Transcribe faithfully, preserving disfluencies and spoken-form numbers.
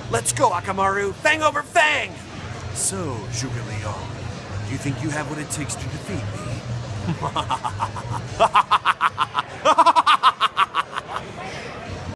Let's go, Akamaru! Fang over fang! So, Zhuge Liang, do you think you have what it takes to defeat me?